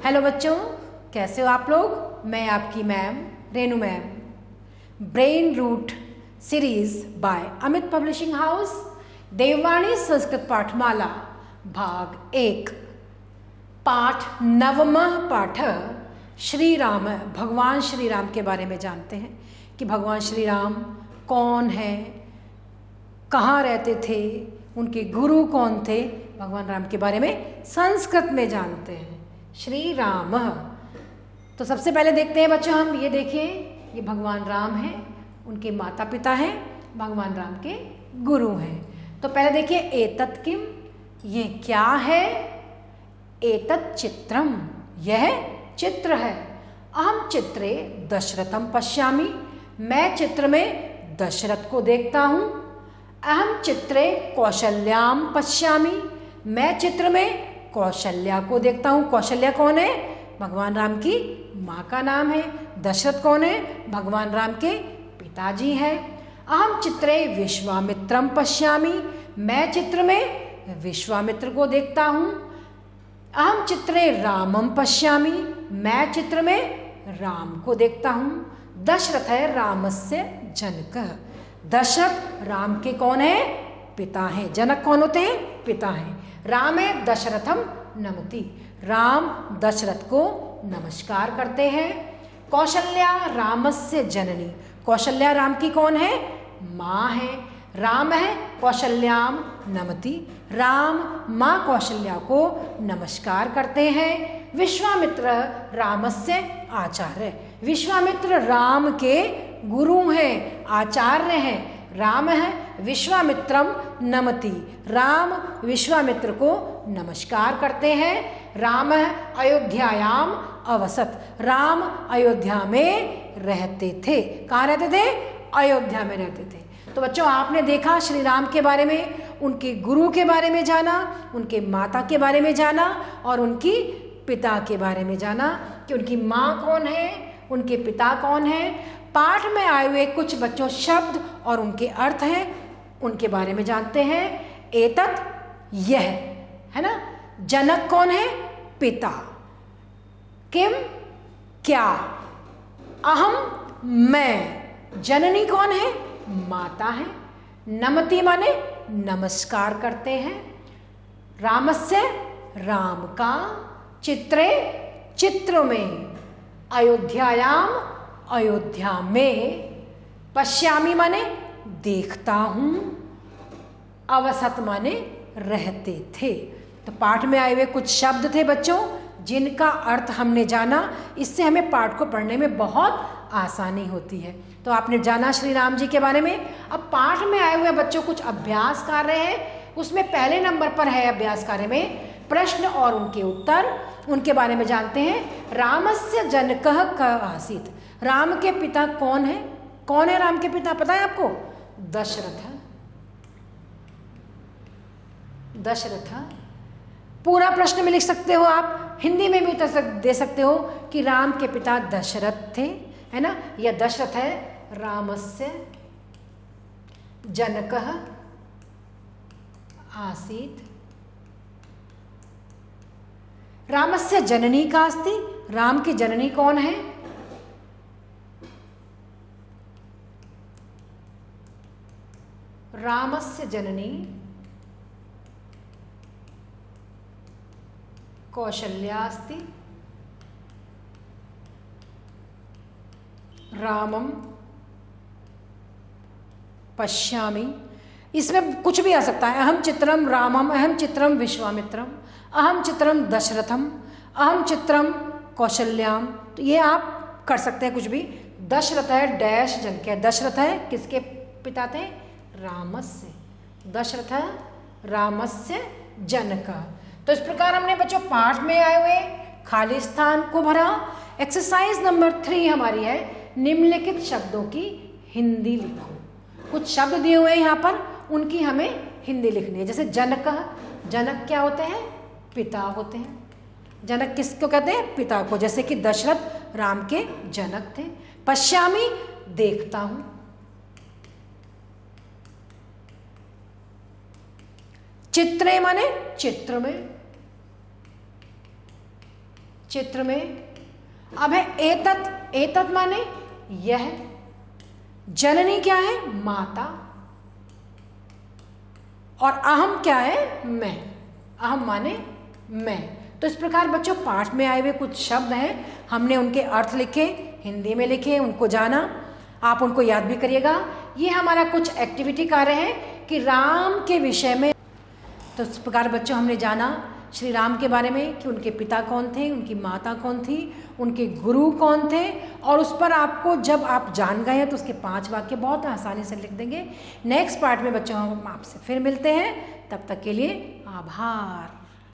Hello बच्चों, कैसे हो आप लोग। मैं आपकी ma'am Renu ma'am. Brain root series by Amit publishing house, Devvani Sanskrit पाठमाला भाग 1 पाठ 9वां पाठ श्री राम। भगवान श्री राम के बारे में जानते हैं कि भगवान श्री राम कौन है, कहाँ रहते थे, उनके गुरु कौन थे। भगवान राम के बारे में संस्कृत में जानते हैं। श्री राम। तो सबसे पहले देखते हैं बच्चों, हम ये देखिए, ये भगवान राम हैं, उनके माता पिता हैं, भगवान राम के गुरु हैं। तो पहले देखिए, एतत् किम, ये क्या है। एतत् चित्रम, यह चित्र है। अहम चित्रे दशरथम पश्यामि, मैं चित्र में दशरथ को देखता हूँ। अहम चित्रे कौशल्याम पश्यामि, मैं चित्र में कौशल्या को देखता हूँ। कौशल्या कौन है? भगवान राम की माँ का नाम है। दशरथ कौन है? भगवान राम के पिताजी हैं। अहम चित्रे विश्वामित्रम पश्यामि, मैं चित्र में विश्वामित्र को देखता हूँ। अहम चित्रे रामम पश्यामि, मैं चित्र में राम को देखता हूँ। दशरथ है रामस्य जनकः, दशरथ राम के कौन है? पिता हैं। जनक कौन होते हैं? पिता हैं। राम है दशरथम नमति, राम दशरथ को नमस्कार करते हैं। कौशल्या रामस्य जननी, कौशल्या राम की कौन है? माँ है। राम है कौशल्याम नमति, राम माँ कौशल्या को नमस्कार करते हैं। विश्वामित्र रामस्य आचार्य, विश्वामित्र राम के गुरु हैं, आचार्य हैं। राम है विश्वामित्रम नमति, राम विश्वामित्र को नमस्कार करते हैं। राम अयोध्यायाम अवसत, राम अयोध्या में रहते थे। कहाँ रहते थे? अयोध्या में रहते थे। तो बच्चों, आपने देखा श्री राम के बारे में, उनके गुरु के बारे में जाना, उनके माता के बारे में जाना और उनकी पिता के बारे में जाना कि उनकी माँ कौन है, उनके पिता कौन है। पाठ में आए हुए कुछ बच्चों शब्द और उनके अर्थ हैं, उनके बारे में जानते हैं। एतत्, यह है ना। जनक कौन है? पिता। किम, क्या। अहम, मैं। जननी कौन है? माता है। नमति माने नमस्कार करते हैं। रामस्य, राम का। चित्रे, चित्र में। अयोध्यायाम, अयोध्या में। पश्यामी माने देखता हूँ। अवसत माने रहते थे। तो पाठ में आए हुए कुछ शब्द थे बच्चों, जिनका अर्थ हमने जाना। इससे हमें पाठ को पढ़ने में बहुत आसानी होती है। तो आपने जाना श्री राम जी के बारे में। अब पाठ में आए हुए बच्चों कुछ अभ्यास कार्य है, उसमें पहले नंबर पर है अभ्यास कार्य में प्रश्न और उनके उत्तर। उनके बारे में जानते हैं। रामस्य जनकः कः आसीत्, राम के पिता कौन है? कौन है राम के पिता? पता है आपको? दशरथ। दशरथ। पूरा प्रश्न में लिख सकते हो आप, हिंदी में भी उत्तर दे सकते हो कि राम के पिता दशरथ थे, है ना। यह दशरथ है रामस्य जनकः आसीत्। रामस्य जननी का अस्ति, राम की जननी कौन है? रामस्य जननी कौशल्या अस्ति। रामम पश्यामि, इसमें कुछ भी आ सकता है। अहम चित्रम रामम, अहम चित्रम विश्वामित्रम, अहम चित्रम दशरथम, अहम चित्रम कौशल्याम। तो ये आप कर सकते हैं कुछ भी। दशरथ है डैश जनक है, दशरथ है किसके पिता थे? रामस्य। दशरथ रामस्य जनक। तो इस प्रकार हमने बच्चों पाठ में आए हुए खाली स्थान को भरा। एक्सरसाइज नंबर 3 हमारी है, निम्नलिखित शब्दों की हिंदी लिखो। कुछ शब्द दिए हुए हैं यहाँ पर, उनकी हमें हिंदी लिखनी है। जैसे जनक, जनक क्या होते हैं? पिता होते हैं। जनक किसको कहते हैं? पिता को। जैसे कि दशरथ राम के जनक थे। पश्यामी, देखता हूं। चित्रे माने चित्र में। चित्र में। अब है एतत्, एतत् माने यह, जननी क्या है, माता, और अहम क्या है, मैं, अहम माने मैं। तो इस प्रकार बच्चों पाठ में आए हुए कुछ शब्द हैं, हमने उनके अर्थ लिखे, हिंदी में लिखे, उनको जाना, आप उनको याद भी करिएगा। ये हमारा कुछ एक्टिविटी कार्य है कि राम के विषय में। तो इस प्रकार बच्चों हमने जाना श्री राम के बारे में कि उनके पिता कौन थे, उनकी माता कौन थी, उनके गुरु कौन थे, और उस पर आपको जब आप जान गए हैं तो उसके 5 वाक्य बहुत आसानी से लिख देंगे। नेक्स्ट पार्ट में बच्चों हम आपसे फिर मिलते हैं, तब तक के लिए आभार।